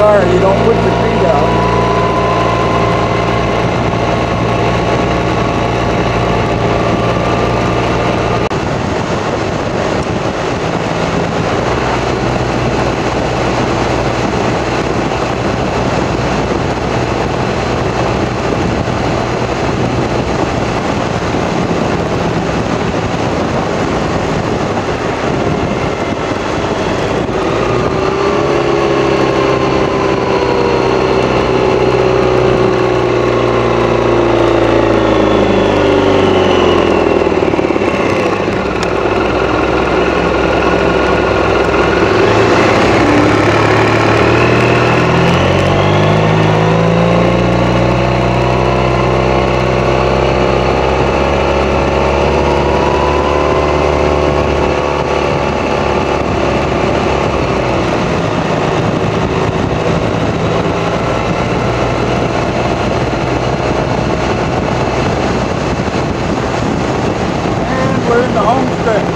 car, you don't put your feet out. We're in the homestead.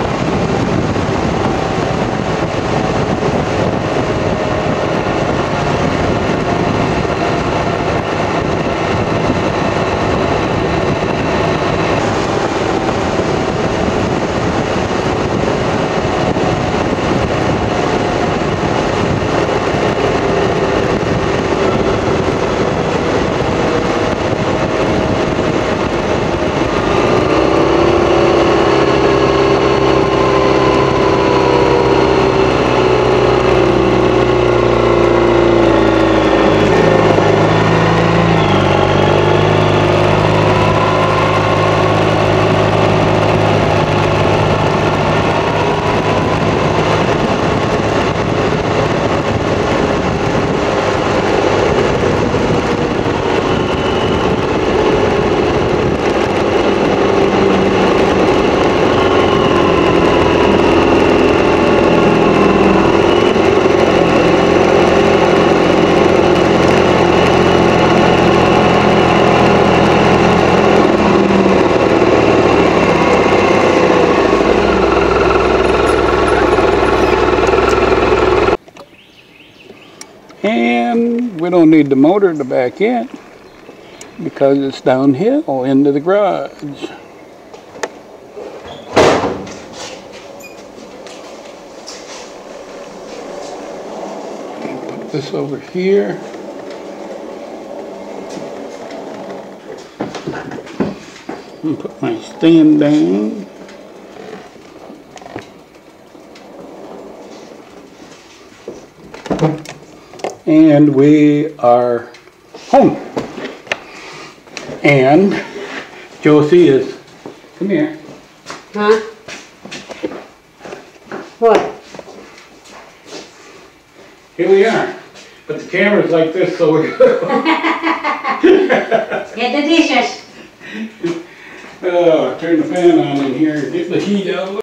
And we don't need the motor to back in because it's downhill into the garage. Put this over here. And put my stand down. And we are home. And Josie is, come here. Huh? What? Here we are. But the camera's like this, so we're Get the dishes. turn the fan on in here, get the heat out.